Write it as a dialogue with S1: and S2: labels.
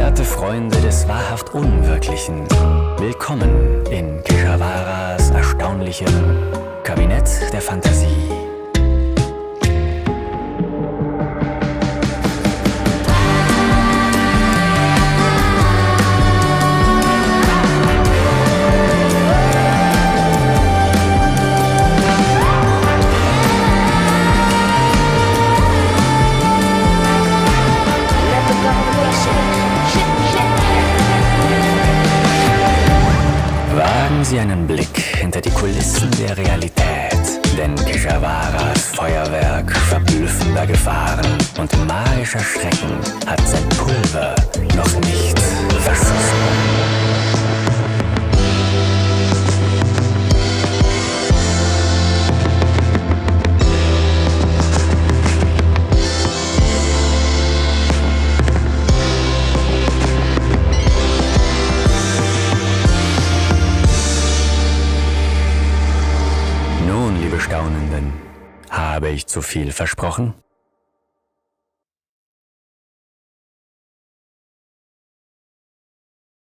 S1: Verehrte Freunde des wahrhaft Unwirklichen, willkommen in Keshawaras erstaunlichem Kabinett der Fantasie. Wagen Sie einen Blick hinter die Kulissen der Realität, denn Keshawaras Feuerwerk verblüffender Gefahren und magischer Schrecken hat sein Pulver noch nicht verschossen. Nun, liebe Staunenden, habe ich zu viel versprochen?